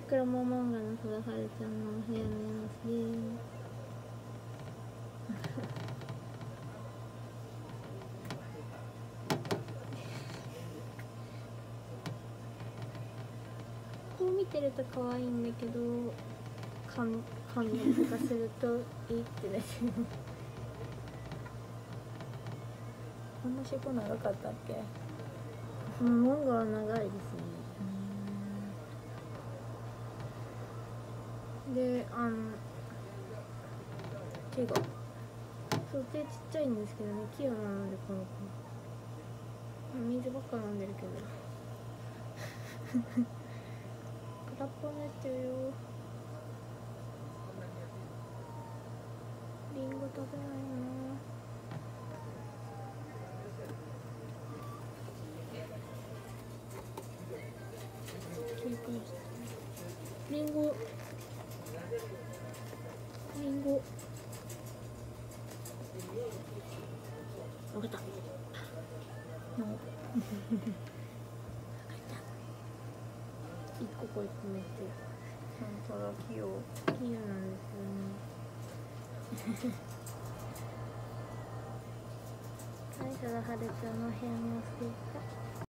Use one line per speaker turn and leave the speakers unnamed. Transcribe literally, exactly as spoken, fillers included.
桜も漫画の戸田春ちゃんの部屋の様子です。こう見てると可愛いんだけど、噛ん噛んだりとかするといいってね。
こんな尻尾長かったっけ？
うん、モンゴルは長いですね。で、あの手がそう手ちっちゃいんですけどね、器用なのでこの子水ばっか飲んでるけど空っぽになっちゃうよ。リンゴ食べないな。リンゴリンゴ分かった一個こいつめって
本当だ、器用
器用なんですよね。はい、そらはるちゃんの部屋の様子でした。